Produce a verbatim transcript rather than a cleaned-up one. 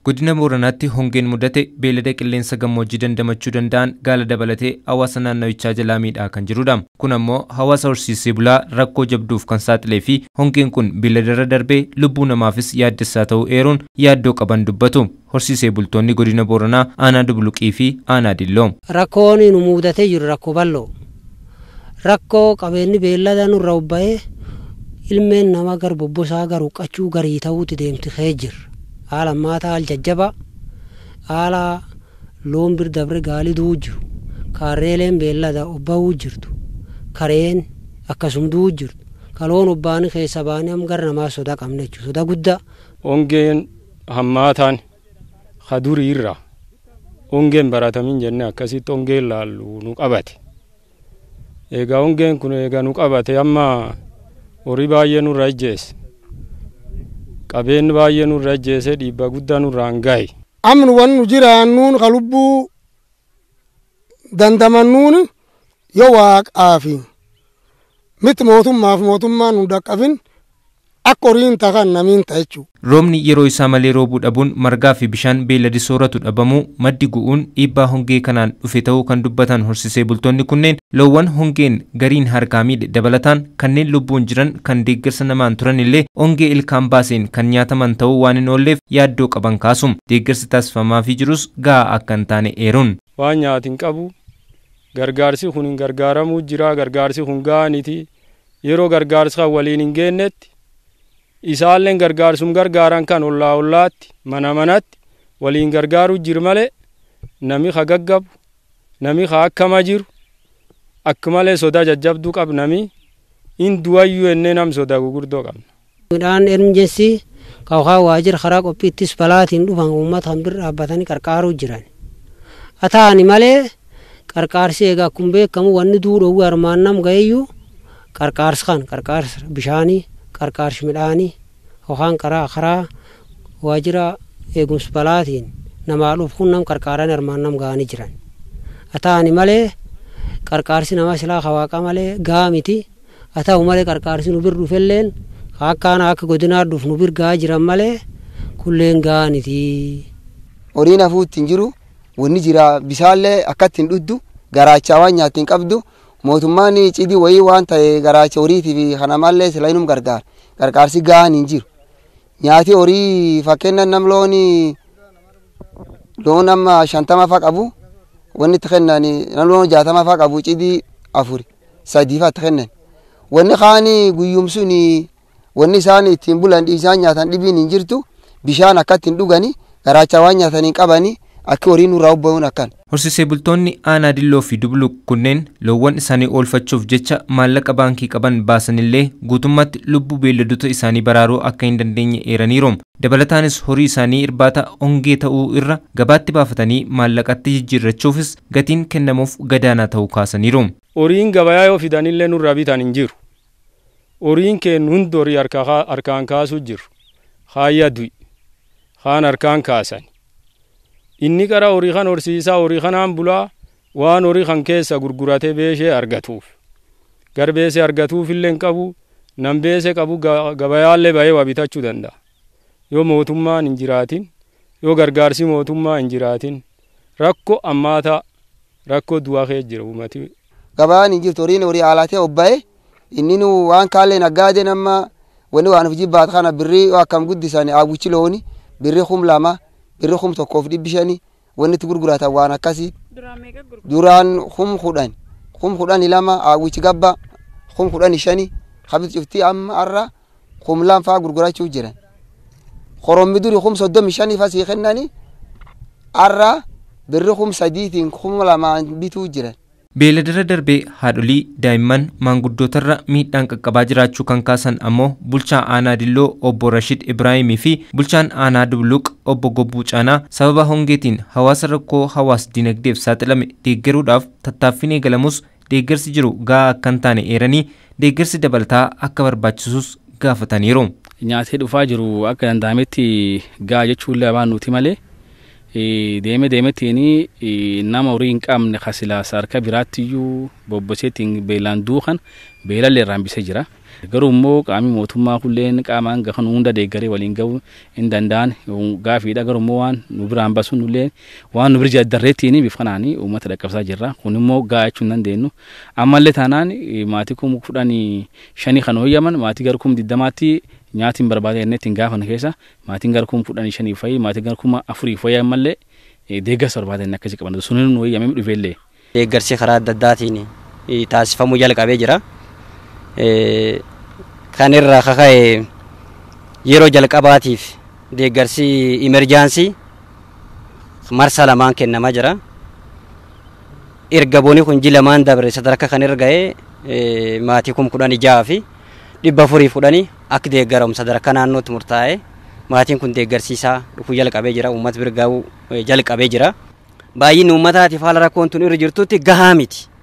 Godina Booranaatti hongeen mudate beelada qilleensa gammoojjii dandamachuu danda'an gaala dabalatee hawaasa naannawichaa jalaa miidhaa kan jirudha. Kun ammoo hawaasa horsiisee bulaa rakkoo jabduuf kan saaxilee fi hongeen kun beeladarra darbee lubbuu namaafis yaaddessaa ta'uu eeruun yaaddoo qaban dubbatu. Horsiisee bultoonni godina Booranaa aanaa Dubuluqii fi aanaa Dilloo. Rakkoon nu mudatee jiru rakkoo bal'oo. Rakkoo qabeenyi beelada nurra ubba'ee ilmeen nama gar bobbosaa gar huqqachuu garii ta'uutti deemti kee jirra. Haala maataa al jajjaba haala loon bir dabre gaali duu jiru kaarreeleen beellada obba'uu jirtu kareen akkasum duu jirtu kaloon obbaani keessa baanii am gar namaa soda qabne jechuudha soda guddaa. Hongeen hammaataan hadurii irraa hongeen baratamin jenne akkasitti hongeen laallu nu qabate. Egaa hongeen kun egaa nu qabate amma horii baay'ee nurra ijjeesse. Qabeen baay'ee nurra ijjeesse dhiibbaa guddaa nurraan gahe. Amnu wannu jiraannuun kalubbuu dandamannuun yoo waaqaafi miti mootummaaf mootummaan nu dhaqqabin akka horiin takan namiin ta'echuu. Roobni yeroo isaa malee roobuu dhabuun margaa fi bishaan beeladi sooratu dhabamuu maddi gu'uun dhiibbaa hongee kanaan dhufe ta'uu kan dubbatan horsiisee bultoonni kunneen loowwan hongeen gariin harkaa miidhe dabalataan kanneen lubbuun jiran kan deeggarsa namaan turan illee hongee ilkaan baaseen kan nyaataman ta'uu waan hin oolleef yaaddoo qaban kaasum deeggarsi taasifamaafii jirus gahaa akka hin taane eeruun. Waan nyaatiin qabu gargaarsi kun hin gargaaramuu jira gargaarsi kun gahaaniti yeroo gargaarsi kan waliin hin geennetti. Isaalleen gargaarsum gargaaran kan ollaa ollaatti mana manatti waliin gargaaru jiru malee nami ha gaggabu nami ha akkama jiru akka malee sodaa jajjabduu qab nami in duwayyuu ennee nam sodaa gugurdoo qabna. Midhaan ermijessi kawhaa waajjira karaa qophiittis balaatiin dhufan uummata kan bir dhaabbatanii qarqaaruu jiran. Ataani malee qarqaarsi egaa kun beekamu wanni duudhowwu armaan nam gaheeyyuu qarqaarsi kan qarqaarsi bishaanii. Qarqaarsi midhaanii hohaan karaa karaa waajjira eegumsa balaatiin namaa dhuuf kun nam qarqaaran armaan nam ga'anii jiran. Ataani malee qarqaarsi nama silaa hawaaqa malee gahaa miti. Ataa'u malee qarqaarsi nu bir dhufelleen akkaan akka godinaa dhuuf nu bir gahaa jiran malee kulleen ga'aniti. Horiin hafuutti hin jiru wanni jira bisaallee akkatti hin dhuddu garaachaa waan nyaatti hin qabdu. Mootummaan cidii wayii waan ta'e garaacha horiitii fi kana mallee sila inum gargaara. Gargaarsi gahaan hin jiru. Nyaati horii fakkeenyan nam looni loon amma shantama faa qabu wanni itti kennan nam loon jaatama faa qabu cidii afuri sadii faa itti kennan. Wanni kaani guyyumsuun wanni isaan ittiin bulan isaan nyaatan dhibiin hin jirtu bishaan akkatti hin dhugani garaacha waan nyaatan hin qabani. Akka horiin nurraa ubba'uun akkan. Horsiisee bultoonni aanaa Dilloo fi Dubuluq kunneen loowwan isaanii oolfachuuf jecha maallaqa baankii qaban baasanillee guutummaatti lubbuu beelladota isaanii baraaruu akka hin dandeenye eeraniiru. Dabalataanis horii isaanii irbaata hongee ta'uu irra gabaatti baafatanii maallaqatti jijjiirrachuufis gatiin kennamuuf gadaanaa ta'uu kaasaniiru. Horiin gabayaa yoo fidanillee nurraa bitan hin jiru. Horiin kennu hundi horii harkaan kaasuu jiru. Haayya du'i. Haan harkaan kaasan. Inni karaa horii kan horsiisaa horii kanaan bulaa waan horii kan keessa gurguratee beeshee argatuuf. Garbeesee argatuuf illee hin qabu nam beesee qabu gabayaallee bahee waa bitachuu danda'a. Yoo mootummaan hin jiraatin yoo gargaarsi mootummaa hin jiraatin rakkoo ammaataa rakkoo du'aa kee jira uummati. Gabayaan hin jirtu horiin horii haalaatee obba'ee inni nu waan kaallee naggaadee nama wanni waan of jibbaat kana birrii akkam guddisan awwichi looni birrii kum lama. Birri kum tokkoof dhibbi shanii wanni itti gurguratan waan akkasii duraan kum kudhan kum kudhanii lama awwichi gabba kum kudhanii shanii habit cuftii amma har'a kum lam faa gurgurachuu jiran. Korommi duri kum soddomi shanii faa sii kennanii har'a birri kum sadiitiin kum lamaan bituu jiran. Beeladarra darbee haadholii daa'imman maanguddootarra miidhaan qaqqabaa jiraachuu kan kaasan ammoo bulchaa aanaa Dilloo obbo Rashid Ibraahimii fi bulchaan aanaa Dubuluq obbo Gobbuu Caanaa sababa hongeetiin hawaasa rakkoo hawaas dinagdeef saaxilame deeggaruudhaaf tattaaffiin eegalamus deeggarsi jiru gahaa akka hin taane eeranii deeggarsi dabalataa akka barbaachisus gaafataniiru. Nyaatee dhufaa jiru akka danda'ametti gahaa jechuullee waan nuti malee. Deeme deemetiin nama horii hin qabne silaa harka biraattiyyuu bobboseetiin beelaan duukan beelallee irraan bisee jira. Garuu immoo qaamni mootummaa kulleen qaamaan gahan hunda deeggaree waliin ga'uu hin danda'an gaafiidha. Garuu immoo waan nu biraan baasuun illee waan nu bira darreettiin bifa kanaanii uummata dhaqqabsaa jirra. Kun immoo gahaa jechuu hin dandeenyu. Ammallee taanaan maatii kuma kudhanii shanii kan hooyyaman maatii gara kuma digdamaatti nyaatiin barbaadee innetti hin gaafan keessa maatiin gara kuma kudhanii shanii fayyii maatiin gara kuma afurii fayyaa mallee deeggarsa barbaadee akkasii qaban sunuun nu hooyyamee dhufeellee. Deeggarsi karaa adda addaatiin taasifamuu jalqabee jira. Kan irraa kaka'e yeroo jalqabaatiif deeggarsi imerjaansii marsa lamaan kennamaa jira. Erga booni kun ji lamaan dabre sadarkaa kan irra ga'ee maatii kuma kudhanii jaha fi dhibba afurii fudhanii akka deeggaramu sadarkaa naannootti murtaa'e maatiin kun deeggarsiisaa dhufuu jalqabee jira. Uummata bira ga'uu jalqabee jira. Baay'inni uummataatiif haala rakkoon tun irra jirtutti gahaa miti.